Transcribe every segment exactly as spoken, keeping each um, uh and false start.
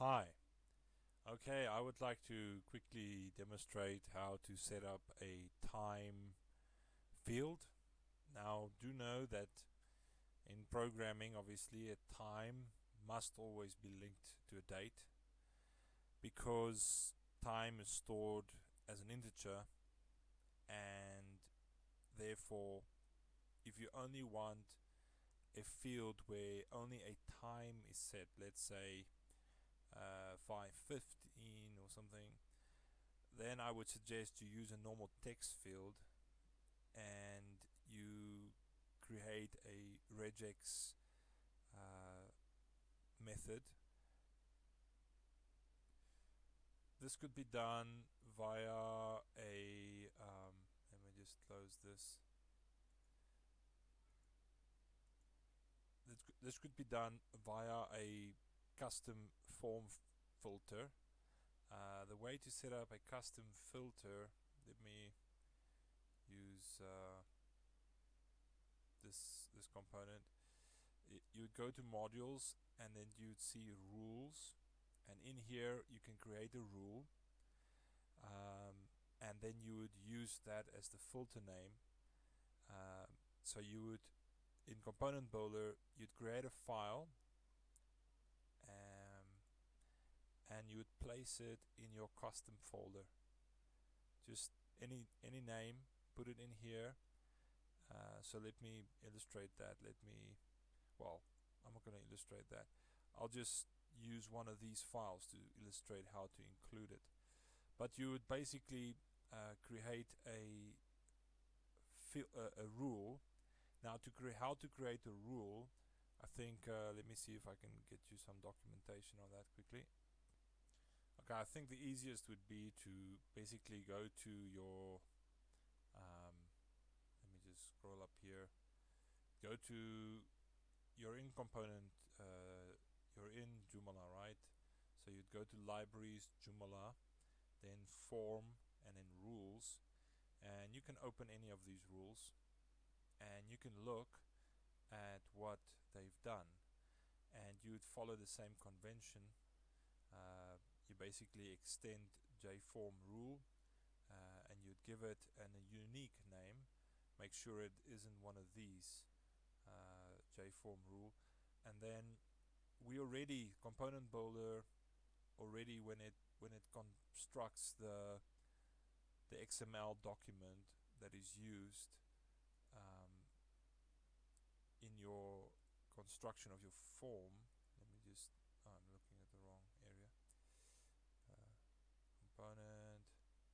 Hi. Okay, I would like to quickly demonstrate how to set up a time field. Now, do know that in programming, obviously, a time must always be linked to a date because time is stored as an integer, and therefore, if you only want a field where only a time is set, let's say uh, five fifteen or something, then I would suggest you use a normal text field and you create a regex uh, method. This could be done via a um, let me just close this. This, this could be done via a custom form filter. Uh, the way to set up a custom filter, let me use uh, this this component. It, you would go to modules and then you'd see rules, and in here you can create a rule, um, and then you would use that as the filter name. Um, so you would, in component builder, you'd create a file, um, and you would place it in your custom folder. Just any any name, put it in here. Uh, so let me illustrate that. Let me, well, I'm not going to illustrate that. I'll just use one of these files to illustrate how to include it. But you would basically uh, create a uh, a rule. Now, to create how to create a rule, I think uh, let me see if I can get you some documentation on that quickly. Okay, I think the easiest would be to basically go to your um, let me just scroll up here. Go to your in component. Uh, you're in Joomla, right? So you'd go to libraries, Joomla, then form, and then rules, and you can open any of these rules and you can look at what they've done, and you'd follow the same convention. Uh, you basically extend jform rule, uh, and you'd give it an, a unique name. Make sure it isn't one of these uh, jform rule, and then we already component builder already when it when it constructs the the X M L document that is used um, in your construction of your form. Let me just oh, I'm looking at the wrong area. Uh, component,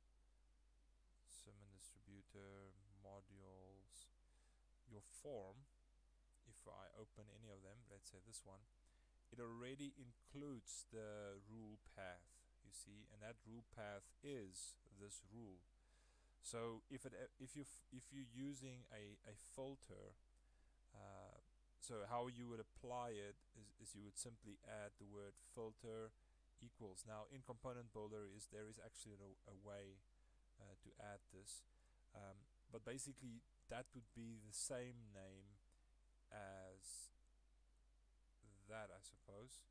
summon distributor, modules, your form. If I open any of them, let's say this one, it already includes the rule path, you see, and that rule path is this rule. So if it if you if you're using a a filter, uh, so how you would apply it is, is you would simply add the word filter equals. Now in component builder is there is actually a, a way uh, to add this, um, but basically that would be the same name as that, I suppose.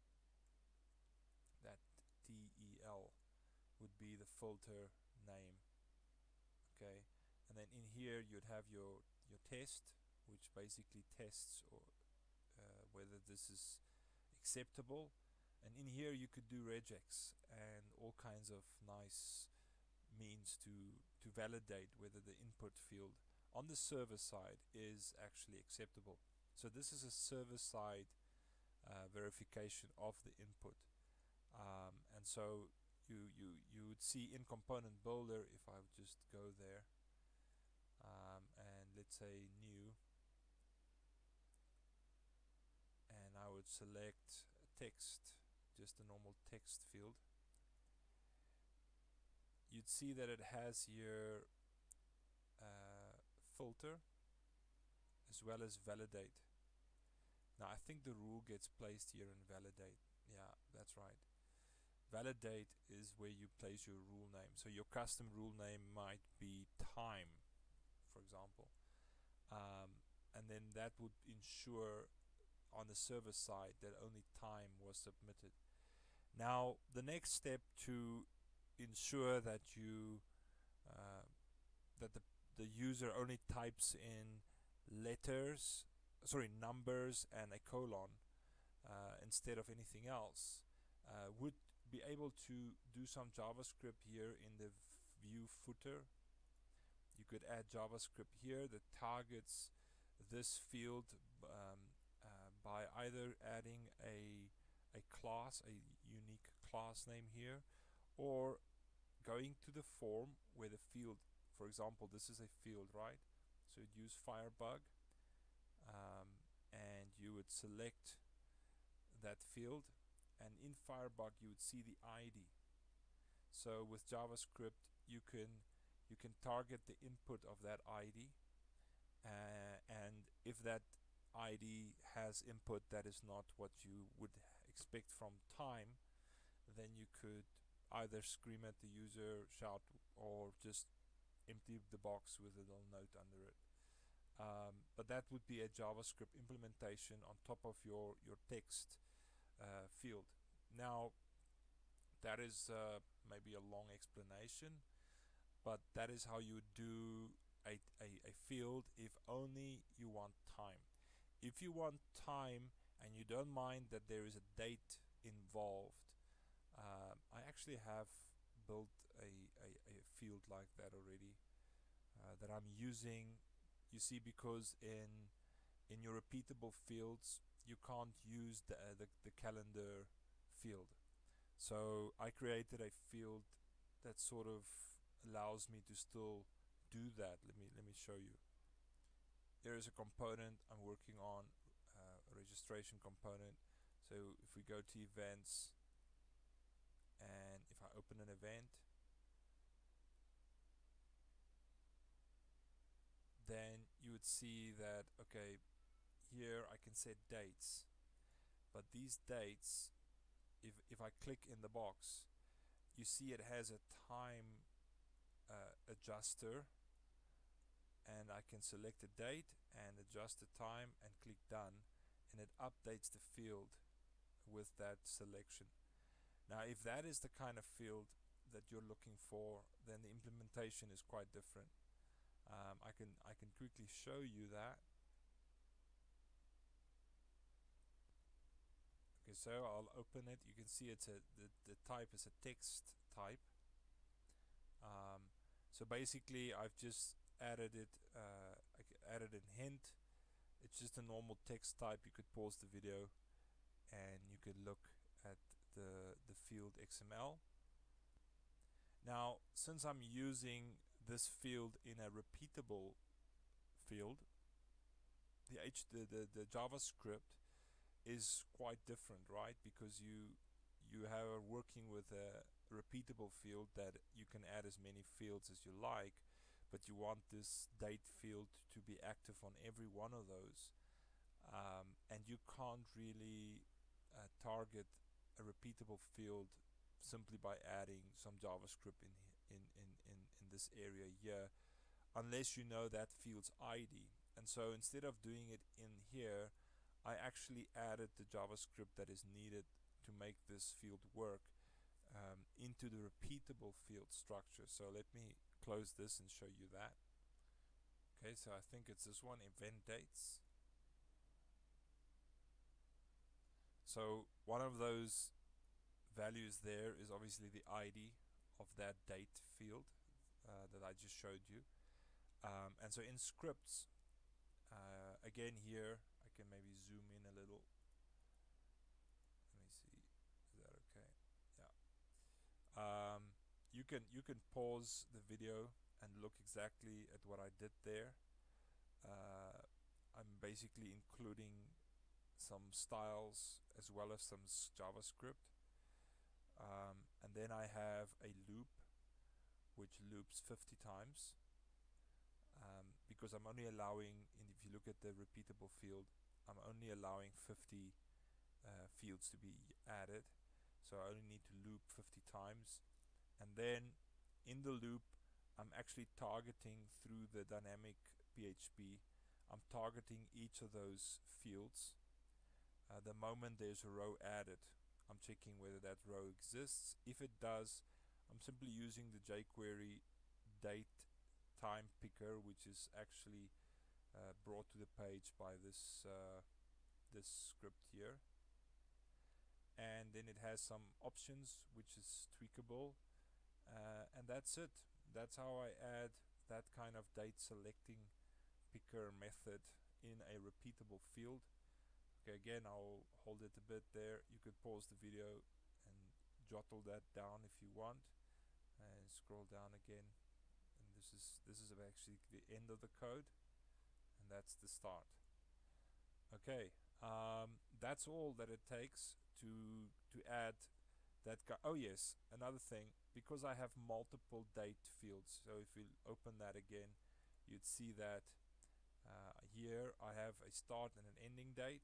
That T E L would be the filter name. Okay, and then in here you'd have your your test, which basically tests or uh, whether this is acceptable, and in here you could do regex and all kinds of nice means to to validate whether the input field on the server side is actually acceptable. So this is a server side uh, verification of the input, um, and so you you you would see in component builder, if I would just go there um, and let's say new, and I would select text, just a normal text field, you'd see that it has here uh, filter as well as validate. Now I think the rule gets placed here in validate. Yeah, that's right. Validate is where you place your rule name. So your custom rule name might be time, for example, um, and then that would ensure on the server side that only time was submitted. Now, the next step to ensure that you uh, that the the user only types in letters, sorry, numbers and a colon uh, instead of anything else, uh, would be able to do some JavaScript here in the view footer. You could add JavaScript here that targets this field um, uh, by either adding a a class, a unique class name here, or going to the form where the field, for example, this is a field, right? So you'd use Firebug, um, and you would select that field, and in Firebug you would see the I D. So with JavaScript you can you can target the input of that I D, uh, and if that I D has input that is not what you would expect from time, then you could either scream at the user, shout, or just empty the box with a little note under it. Um, but that would be a JavaScript implementation on top of your, your text uh, field. Now, that is uh, maybe a long explanation, but that is how you do a, a, a field if only you want time. If you want time and you don't mind that there is a date involved, um, I actually have built a, a, a field like that already uh, that I'm using. You see, because in in your repeatable fields you can't use the, uh, the, the calendar field. So I created a field that sort of allows me to still do that. Let me let me show you. There is a component I'm working on, uh, a registration component. So if we go to events, and if I open an event, then you would see that, okay, here I can set dates, but these dates, if, if I click in the box, you see it has a time uh, adjuster, and I can select a date and adjust the time and click done, and it updates the field with that selection. Now, if that is the kind of field that you're looking for, then the implementation is quite different. Um, I can I can quickly show you that. Okay, so I'll open it. You can see it's a the, the type is a text type. Um, so basically, I've just added it. Uh, I added a hint. It's just a normal text type. You could pause the video, and you could look at the the field X M L. Now, since I'm using this field in a repeatable field, the H the, the, the JavaScript is quite different, right? Because you you are working with a repeatable field that you can add as many fields as you like, but you want this date field to be active on every one of those, um, and you can't really uh, target a repeatable field simply by adding some JavaScript in in, in, in in this area here, unless you know that field's I D. And so instead of doing it in here, I actually added the JavaScript that is needed to make this field work um, into the repeatable field structure. So let me close this and show you that. Okay, so I think it's this one, event dates. So one of those values there is obviously the I D of that date field uh, that I just showed you. Um, and so in scripts, uh, again here, I can maybe zoom in a little. Let me see, is that okay? Yeah. Um, you can you can pause the video and look exactly at what I did there. Uh, I'm basically including some styles as well as some JavaScript. Um, and then I have a loop which loops fifty times, um, because I'm only allowing, and if you look at the repeatable field, I'm only allowing fifty uh, fields to be added, so I only need to loop fifty times. And then in the loop, I'm actually targeting through the dynamic P H P, I'm targeting each of those fields uh, the moment there's a row added I'm checking whether that row exists. If it does, I'm simply using the jQuery date time picker, which is actually uh, brought to the page by this uh, this script here. And then it has some options which is tweakable, uh, and that's it. That's how I add that kind of date selecting picker method in a repeatable field. Okay, again, I'll hold it a bit there. You could pause the video and jottle that down if you want, and scroll down again. And this is this is actually the end of the code, and that's the start. Okay, um, that's all that it takes to to add that guy. Oh yes, another thing, because I have multiple date fields, so if we open that again, you'd see that uh, here I have a start and an ending date,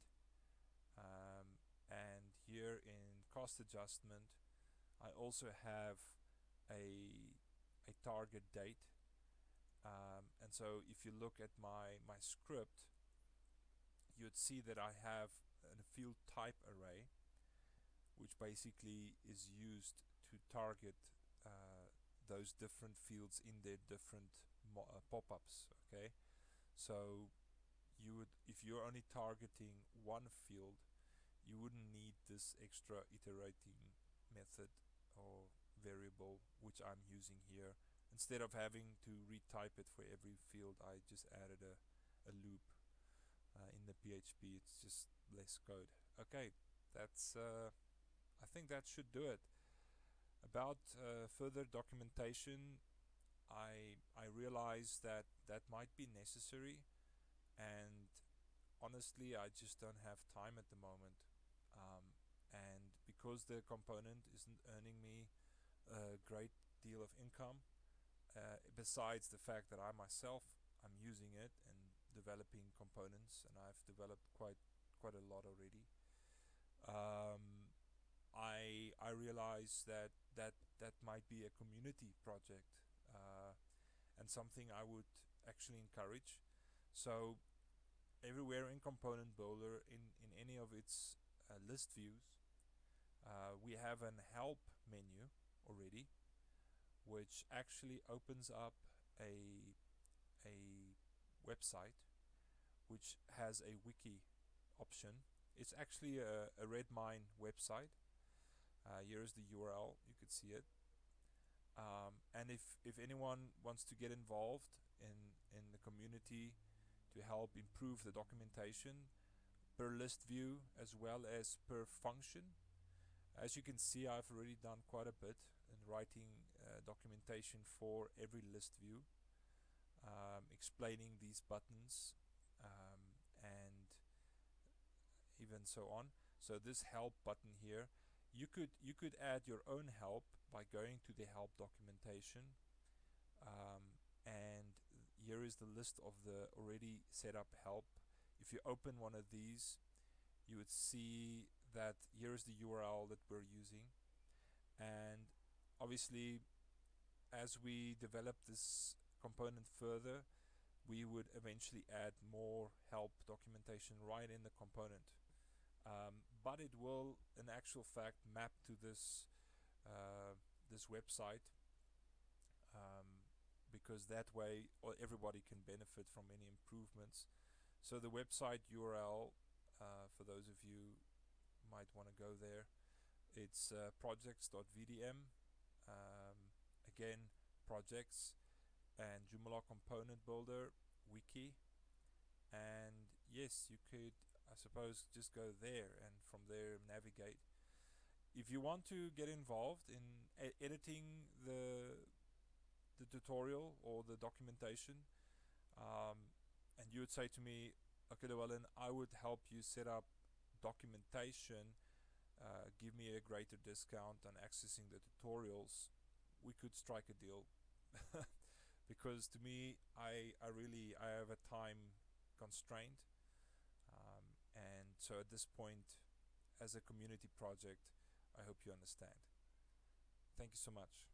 um, and here in cost adjustment I also have a a target date, um, and so if you look at my my script, you'd see that I have a field type array, which basically is used to target uh, those different fields in their different mo uh, pop-ups. Okay, so you would, if you're only targeting one field, you wouldn't need this extra iterating method or variable which I'm using here. Instead of having to retype it for every field, I just added a, a loop uh, in the P H P. It's just less code. Okay, that's uh, I think that should do it. About uh, further documentation, I I realize that that might be necessary, and honestly I just don't have time at the moment, um, and because the component isn't earning me a great deal of income, uh, besides the fact that I myself I'm using it and developing components, and I've developed quite quite a lot already. Um, I I realize that that that might be a community project, uh, and something I would actually encourage. So everywhere in Component Builder, in in any of its uh, list views, uh, we have an help menu already, which actually opens up a a website which has a wiki option. It's actually a, a Redmine website. Uh, here's the U R L, you could see it. Um, and if, if anyone wants to get involved in, in the community to help improve the documentation per list view as well as per function, as you can see, I've already done quite a bit in writing uh, documentation for every list view, um, explaining these buttons, um, and even so on. So this help button here, you could you could add your own help by going to the help documentation, um, and here is the list of the already set up help. If you open one of these, you would see that here is the U R L that we're using, and obviously as we develop this component further, we would eventually add more help documentation right in the component. Um, but it will, in actual fact, map to this uh, this website, um, because that way everybody can benefit from any improvements. So the website U R L, uh, for those of you might want to go there, it's uh, projects dot v d m. Um, again, projects and Joomla component builder wiki, and yes, you could, I suppose, just go there and from there navigate. If you want to get involved in e editing the the tutorial or the documentation, um, and you would say to me, okay Llewellyn, I would help you set up documentation, uh, give me a greater discount on accessing the tutorials, we could strike a deal. Because to me, I, I really I have a time constraint, um, and so at this point, as a community project, I hope you understand. Thank you so much.